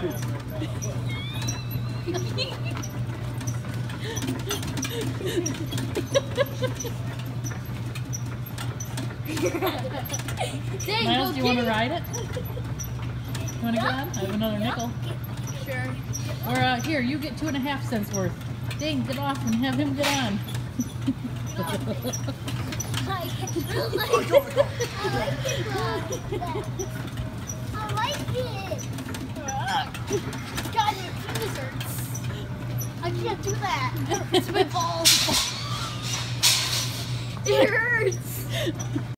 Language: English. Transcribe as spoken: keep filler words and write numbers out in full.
Dang, Miles, go do you want to get ride it? You want to get on? I have another nickel. it. Sure. Or uh, here, you get two and a half cents worth. Dang, get off and have him get on. I like it. I like it. God, your penis hurts. I can't do that. It's my balls. It hurts.